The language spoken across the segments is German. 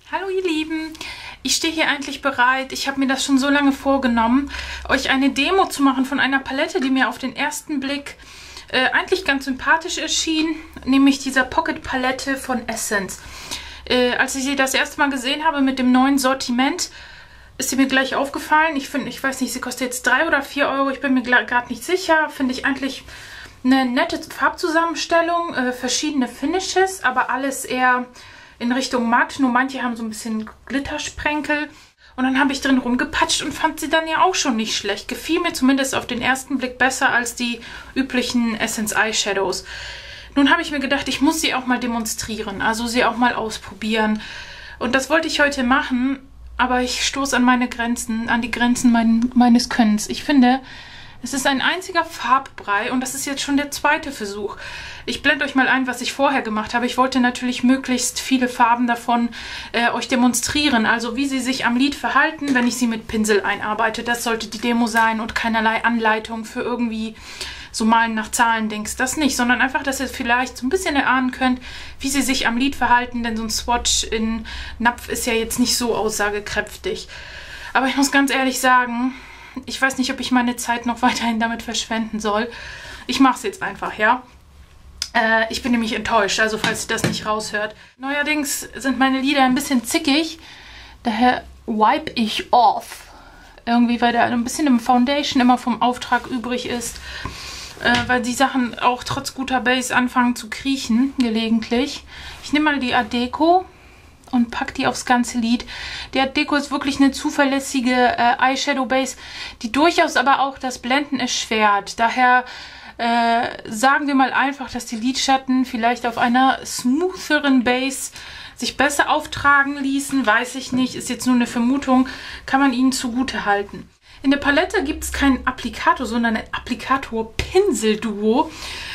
Hallo ihr Lieben, ich stehe hier eigentlich bereit. Ich habe mir das schon so lange vorgenommen, euch eine Demo zu machen von einer Palette, die mir auf den ersten Blick eigentlich ganz sympathisch erschien, nämlich dieser Pocket Palette von Essence. Als ich sie das erste Mal gesehen habe mit dem neuen Sortiment, ist sie mir gleich aufgefallen. Ich weiß nicht, sie kostet jetzt 3 oder 4 Euro, ich bin mir gerade nicht sicher. Finde ich eigentlich eine nette Farbzusammenstellung, verschiedene Finishes, aber alles eher in Richtung matt, nur manche haben so ein bisschen Glittersprenkel. Und dann habe ich drin rumgepatscht und fand sie dann ja auch schon nicht schlecht. Gefiel mir zumindest auf den ersten Blick besser als die üblichen Essence Eyeshadows. Nun habe ich mir gedacht, ich muss sie auch mal demonstrieren, also sie auch mal ausprobieren. Und das wollte ich heute machen, aber ich stoße an meine Grenzen, an die Grenzen meines Könnens. Ich finde, es ist ein einziger Farbbrei und das ist jetzt schon der zweite Versuch. Ich blende euch mal ein, was ich vorher gemacht habe. Ich wollte natürlich möglichst viele Farben davon euch demonstrieren. Also wie sie sich am Lid verhalten, wenn ich sie mit Pinsel einarbeite. Das sollte die Demo sein und keinerlei Anleitung für irgendwie so Malen nach Zahlen-Dings. Das nicht, sondern einfach, dass ihr vielleicht so ein bisschen erahnen könnt, wie sie sich am Lid verhalten. Denn so ein Swatch in Napf ist ja jetzt nicht so aussagekräftig. Aber ich muss ganz ehrlich sagen, ich weiß nicht, ob ich meine Zeit noch weiterhin damit verschwenden soll. Ich mache es jetzt einfach, ja. Ich bin nämlich enttäuscht, also falls ihr das nicht raushört. Neuerdings sind meine Lider ein bisschen zickig, daher wipe ich off. Irgendwie, weil da ein bisschen im Foundation immer vom Auftrag übrig ist. Weil die Sachen auch trotz guter Base anfangen zu kriechen, gelegentlich. Ich nehme mal die Art Deco und packe die aufs ganze Lid. Die Art Deco ist wirklich eine zuverlässige Eyeshadow Base, die durchaus aber auch das Blenden erschwert. Daher sagen wir mal einfach, dass die Lidschatten vielleicht auf einer smootheren Base sich besser auftragen ließen. Weiß ich nicht, ist jetzt nur eine Vermutung, kann man ihnen zugute halten. In der Palette gibt es keinen Applikator, sondern ein Applikator-Pinsel-Duo.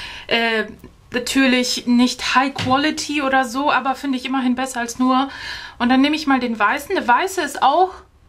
Natürlich nicht High Quality oder so, aber finde ich immerhin besser als nur. Und dann nehme ich mal den weißen. Der weiße ist auch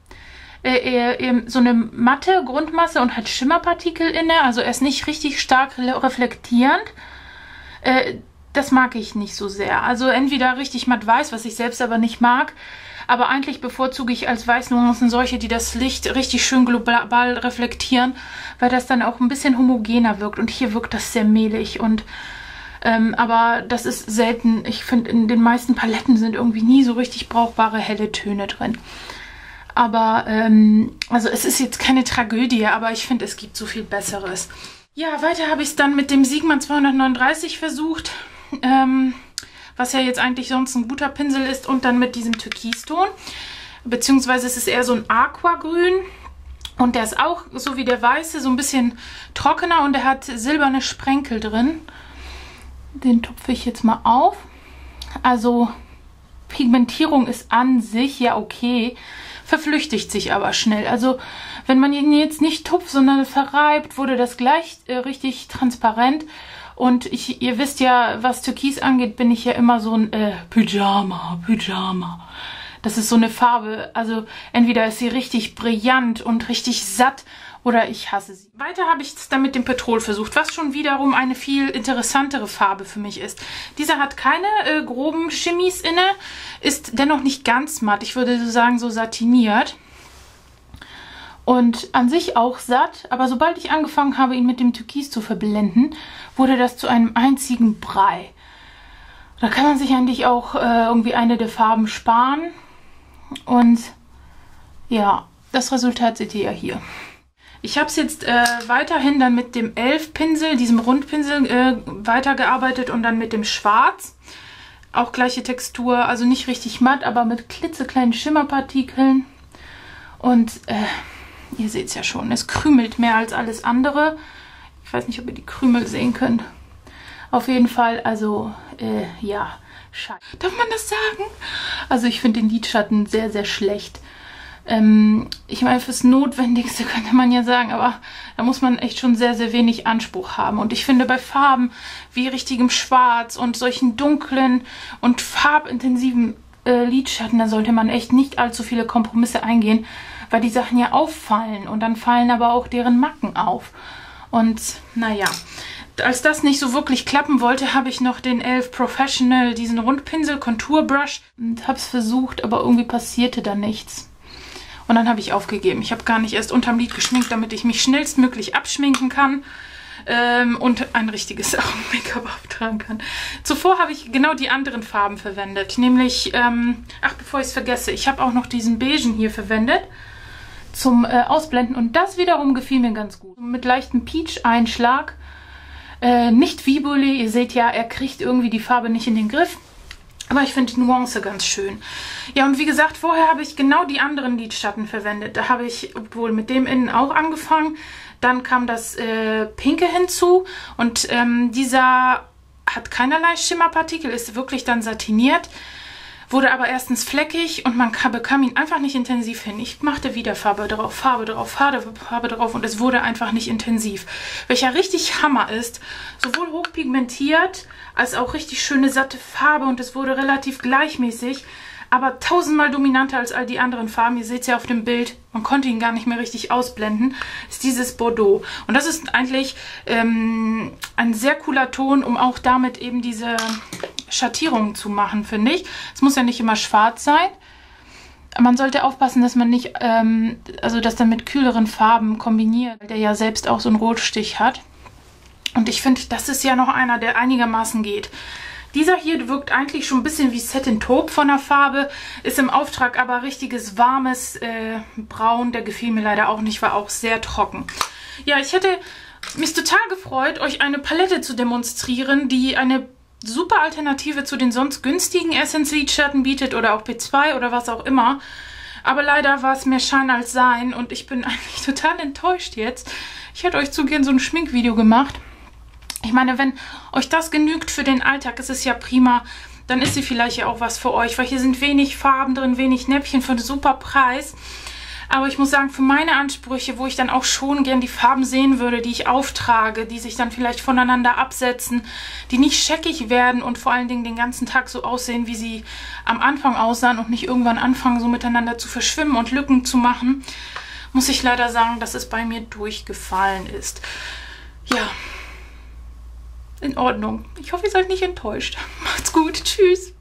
so eine matte Grundmasse und hat Schimmerpartikel inne. Also er ist nicht richtig stark reflektierend. Das mag ich nicht so sehr. Also entweder richtig matt weiß, was ich selbst aber nicht mag. Aber eigentlich bevorzuge ich als Weißnuancen solche, die das Licht richtig schön global reflektieren, weil das dann auch ein bisschen homogener wirkt. Und hier wirkt das sehr mehlig und aber das ist selten. Ich finde, in den meisten Paletten sind irgendwie nie so richtig brauchbare helle Töne drin. Aber, also es ist jetzt keine Tragödie, aber ich finde, es gibt so viel Besseres. Ja, weiter habe ich es dann mit dem Sigma 239 versucht, was ja jetzt eigentlich sonst ein guter Pinsel ist, und dann mit diesem Türkiston. Beziehungsweise es ist eher so ein Aquagrün. Und der ist auch, so wie der weiße, so ein bisschen trockener und der hat silberne Sprenkel drin. Den tupfe ich jetzt mal auf. Also Pigmentierung ist an sich ja okay, verflüchtigt sich aber schnell. Also wenn man ihn jetzt nicht tupft, sondern verreibt, wurde das gleich richtig transparent. Und ihr wisst ja, was Türkis angeht, bin ich ja immer so ein Pyjama. Das ist so eine Farbe, also entweder ist sie richtig brillant und richtig satt oder ich hasse sie. Weiter habe ich es dann mit dem Petrol versucht, was schon wiederum eine viel interessantere Farbe für mich ist. Dieser hat keine groben Shimmies inne, ist dennoch nicht ganz matt. Ich würde so sagen, so satiniert. Und an sich auch satt, aber sobald ich angefangen habe, ihn mit dem Türkis zu verblenden, wurde das zu einem einzigen Brei. Da kann man sich eigentlich auch irgendwie eine der Farben sparen. Und ja, das Resultat seht ihr ja hier. Ich habe es jetzt weiterhin dann mit dem Elf-Pinsel, diesem Rundpinsel, weitergearbeitet und dann mit dem Schwarz. Auch gleiche Textur, also nicht richtig matt, aber mit klitzekleinen Schimmerpartikeln. Und ihr seht es ja schon, es krümelt mehr als alles andere. Ich weiß nicht, ob ihr die Krümel sehen könnt. Auf jeden Fall, also, ja, scheiße. Darf man das sagen? Also ich finde den Lidschatten sehr, sehr schlecht. Ich meine, fürs Notwendigste könnte man ja sagen, aber da muss man echt schon sehr, sehr wenig Anspruch haben. Und ich finde, bei Farben wie richtigem Schwarz und solchen dunklen und farbintensiven Lidschatten, da sollte man echt nicht allzu viele Kompromisse eingehen, weil die Sachen ja auffallen und dann fallen aber auch deren Macken auf. Und naja, als das nicht so wirklich klappen wollte, habe ich noch den e.l.f. Professional, diesen Rundpinsel Contour Brush, und habe es versucht, aber irgendwie passierte da nichts. Und dann habe ich aufgegeben. Ich habe gar nicht erst unterm Lid geschminkt, damit ich mich schnellstmöglich abschminken kann und ein richtiges Augen-Make-up auftragen kann. Zuvor habe ich genau die anderen Farben verwendet, nämlich, bevor ich es vergesse, ich habe auch noch diesen Beigen hier verwendet zum Ausblenden und das wiederum gefiel mir ganz gut. Mit leichtem Peach-Einschlag. Nicht Vibole, ihr seht ja, er kriegt irgendwie die Farbe nicht in den Griff. Aber ich finde die Nuance ganz schön. Ja, und wie gesagt, vorher habe ich genau die anderen Lidschatten verwendet. Da habe ich wohl mit dem innen auch angefangen. Dann kam das Pinke hinzu. Und dieser hat keinerlei Schimmerpartikel, ist wirklich dann satiniert. Wurde aber erstens fleckig und man bekam ihn einfach nicht intensiv hin. Ich machte wieder Farbe drauf, Farbe drauf, Farbe drauf und es wurde einfach nicht intensiv. Welcher richtig Hammer ist, sowohl hochpigmentiert als auch richtig schöne satte Farbe und es wurde relativ gleichmäßig, aber tausendmal dominanter als all die anderen Farben. Ihr seht es ja auf dem Bild, man konnte ihn gar nicht mehr richtig ausblenden, ist dieses Bordeaux. Und das ist eigentlich ein sehr cooler Ton, um auch damit eben diese Schattierungen zu machen, finde ich. Es muss ja nicht immer schwarz sein. Man sollte aufpassen, dass man nicht, das dann mit kühleren Farben kombiniert, weil der ja selbst auch so einen Rotstich hat. Und ich finde, das ist ja noch einer, der einigermaßen geht. Dieser hier wirkt eigentlich schon ein bisschen wie Satin Taupe von der Farbe, ist im Auftrag aber richtiges warmes Braun. Der gefiel mir leider auch nicht, war auch sehr trocken. Ja, ich hätte mich total gefreut, euch eine Palette zu demonstrieren, die eine super Alternative zu den sonst günstigen Essence Lidschatten bietet oder auch P2 oder was auch immer. Aber leider war es mehr Schein als Sein und ich bin eigentlich total enttäuscht jetzt. Ich hätte euch zu gern so ein Schminkvideo gemacht. Ich meine, wenn euch das genügt für den Alltag, ist es ja prima. Dann ist sie vielleicht ja auch was für euch, weil hier sind wenig Farben drin, wenig Näppchen für einen super Preis. Aber ich muss sagen, für meine Ansprüche, wo ich dann auch schon gern die Farben sehen würde, die ich auftrage, die sich dann vielleicht voneinander absetzen, die nicht scheckig werden und vor allen Dingen den ganzen Tag so aussehen, wie sie am Anfang aussahen und nicht irgendwann anfangen, so miteinander zu verschwimmen und Lücken zu machen, muss ich leider sagen, dass es bei mir durchgefallen ist. Ja, in Ordnung. Ich hoffe, ihr seid nicht enttäuscht. Macht's gut. Tschüss.